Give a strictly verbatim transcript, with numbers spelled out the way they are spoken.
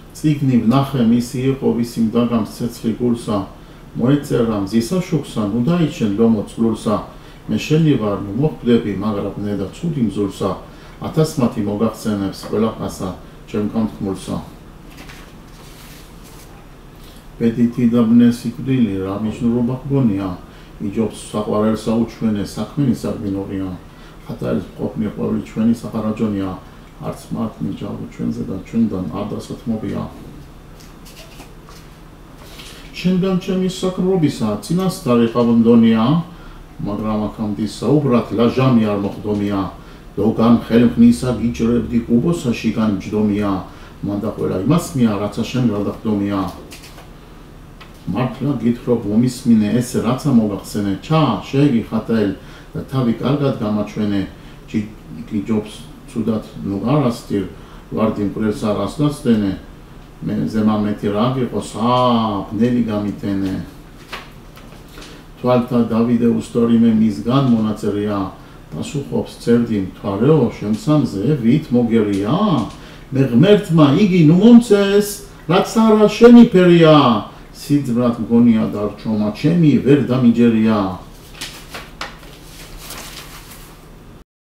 წიგნი ვნახე მისი იყო ვისი მდაგამს ცეცხლი გულსა მოეწერა მზისა შუქსა ნუ დაიჩენ ლომო წყლულსა მე შენი ვარ ნუ მოხვდები მაგრამ ნე და ცუდი მზულსა ათასმათი მოგახსენებს ყველაფასა ჩემ განთქმულსა ბედითი და ბნე სიკვდილი რა მნიშვნელობა გონია იჯობს საყვარელსა უჩვენე საქმენი საგმინორია ხატარის ყოფნი ყოველი ჩვენი საფარაჯონია არც მათ მიჯალო ჩვენზე და ჩვენდან არ დასათმობია შენგან ჩემი საკრობისა წინასწარი ყავმდონია მაგრამ აქამდე საუბრად ლაჟამი არ მოხდომია დოგან ხელმხნისა გიჭრებდი ყუბოსაში განჯდომია მანდა ყველა იმასმია რაცა შენ გადახდომია მართლა გითხრობ მომისმინე ეს რაცა მოგახსენე ჩა შეგი ხატაელ და თავი კარგად გამაჩვენე გიჯობს ცუდად ნუ არასტირ ვარდი მკვლელს არ ასდასდენე მე ზემამეთი რა გიყოს აა ბნელი გამიტენე თვალთა დავიდე უსტორიმე მისგან მონაწერია პასუხობს წერდი მთვარეო შემსამზე ვით მოგერია მე ღმერთმა იგი ნუ მომწეს რაც არა შენი ფერია სიძვრად მგონია დარჩომა ჩემი ვერ დამიჯერია